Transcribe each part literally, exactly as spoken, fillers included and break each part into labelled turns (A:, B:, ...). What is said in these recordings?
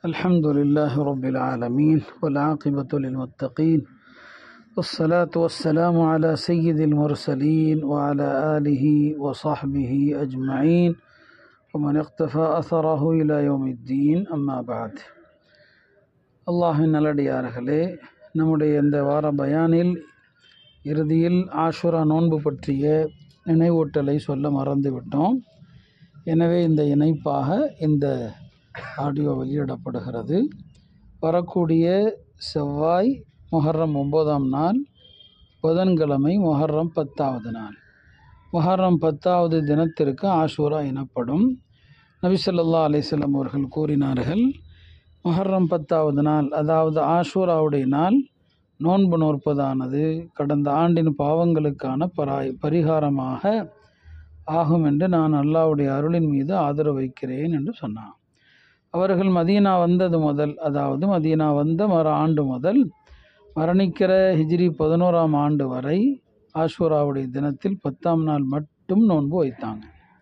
A: الحمد لله رب العالمين والعاقبة للمتقين والصلاة والسلام على سيد المرسلين وعلى آله وصحبه أجمعين ومن اقتفى أثره إلى يوم الدين أما بعد. அல்லாஹின் நல்லடியார்களே, நம்முடைய இந்த வார பயானில் இறுதியில் ஆஷுரா நோன்பு பற்றிய நினைவூட்டலை சொல்ல மறந்துவிட்டோம். எனவே இந்த இணைப்பாக இந்த ஆடியோ வெளியிடப்படுகிறது. வரக்கூடிய செவ்வாய் முஹர்ரம் ஒன்பதாம் நாள், புதன்கிழமை முஹர்ரம் பத்தாவது நாள். முஹர்ரம் பத்தாவது தினத்திற்கு ஆஷூரா எனப்படும். நபி ஸல்லல்லாஹு அலைஹி வஸல்லம் அவர்கள் கூறினார்கள், முஹர்ரம் பத்தாவது நாள், அதாவது ஆஷூராவுடைய நாள் நோன்பு நோற்பதானது கடந்த ஆண்டின் பாவங்களுக்கான பராய் பரிகாரமாக ஆகும் என்று நான் அல்லாஹ்வுடைய அருளின் மீது ஆதரவு வைக்கிறேன் என்று சொன்னான். அவர்கள் மதீனா வந்தது முதல், அதாவது மதீனா வந்த மறு ஆண்டு முதல் மரணிக்கிற ஹிஜ்ரி பதினோராம் ஆண்டு வரை ஆஷூராவுடைய தினத்தில் பத்தாம் நாள் மட்டும் நோன்பு வைத்தாங்க.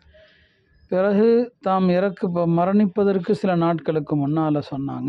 A: பிறகு தாம் இறக்கு மரணிப்பதற்கு சில நாட்களுக்கு முன்னால் சொன்னாங்க,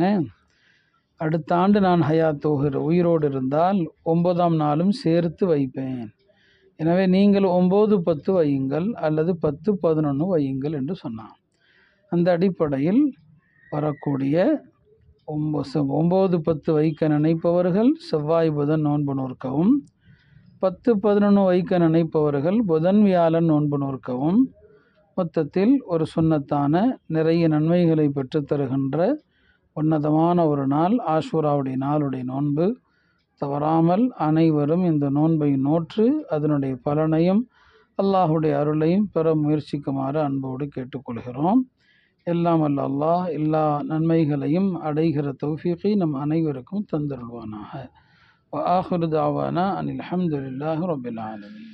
A: அடுத்த ஆண்டு நான் ஹயாத்தோகிற உயிரோடு இருந்தால் ஒன்பதாம் நாளும் சேர்த்து வைப்பேன். எனவே நீங்கள் ஒம்பது பத்து வையுங்கள் அல்லது பத்து பதினொன்று வையுங்கள் என்று சொன்னான். அந்த அடிப்படையில் வரக்கூடிய ஒம்பது ஒம்பது பத்து வைக்க நினைப்பவர்கள் செவ்வாய் புதன் நோன்பு நோற்கவும், பத்து பதினொன்று வைக்க நினைப்பவர்கள் புதன் வியாழன் நோன்பு நோற்கவும், மொத்தத்தில் ஒரு சுன்னத்தான நிறைய நன்மைகளை பெற்றுத்தருகின்ற உன்னதமான ஒரு நாள் ஆஷூராவுடைய நாளுடைய நோன்பு. தவறாமல் அனைவரும் இந்த நோன்பை நோற்று அதனுடைய பலனையும் அல்லாஹுடைய அருளையும் பெற முயற்சிக்குமாறு அன்போடு கேட்டுக்கொள்கிறோம். எல்லாம் அல்ல அல்லாஹ் எல்லா நன்மைகளையும் அடைகிற தௌஃபீகை நம் அனைவருக்கும் தந்தருள்வானாக. வ ஆஹிரு தாவானா அனில் ஹம்துலில்லாஹி ரப்பில் ஆலமீன்.